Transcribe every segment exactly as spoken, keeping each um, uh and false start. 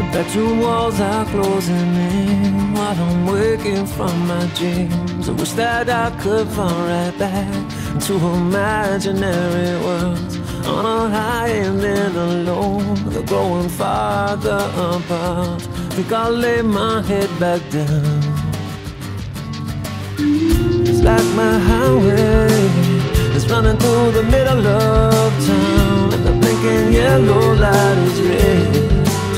Bedroom walls are closing in while I'm waking from my dreams. I wish that I could fall right back into imaginary worlds, on a high and then alone. They're growing farther apart. Think I'll lay my head back down. It's like my highway is running through the middle of town, and the blinking yellow light is red.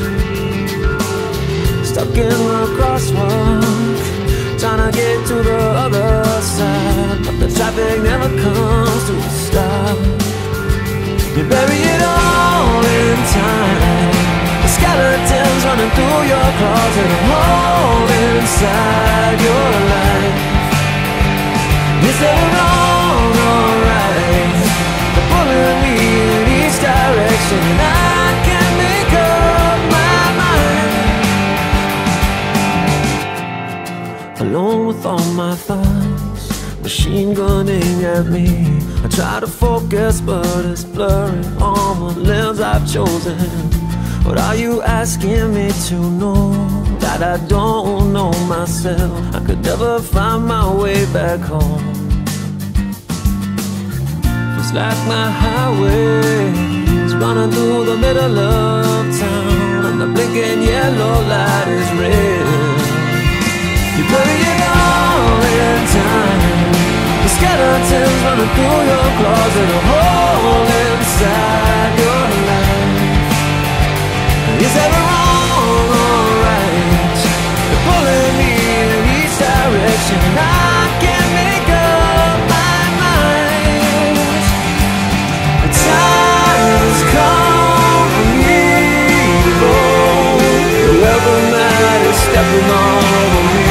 Stuck in the crosswalk, trying to get to the other side, but the traffic never comes to a stop. You bury it all in time, the skeletons running through your closet, a hole inside your life. Is there a wrong or right? They're pulling me in each direction, and I can't make up my mind. Alone with all my thoughts, machine gunning at me. I try to focus, but it's blurry on the lens I've chosen. But are you asking me to know that I don't know myself? I could never find my way back home. It's like my highway is running through the middle of town, and the blinking yellow light is red. You bury it all in time, the skeletons running through your closet, a hole inside your life. Is that wrong or right? They're pulling me in each direction, and I can't make up my mind. The time has come for me to go. The welcome mat is stepping over me.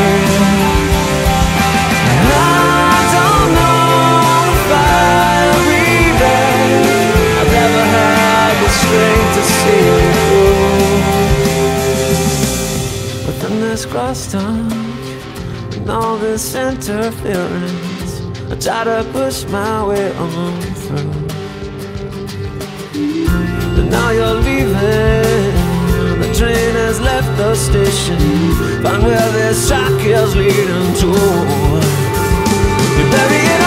I don't know if I'll be there. I've never had the strength to see it through. Within this crosstalk and all this interference, I try to push my way on through. But now you're leaving, the train has left the station. Find where this track is leading to. You bury it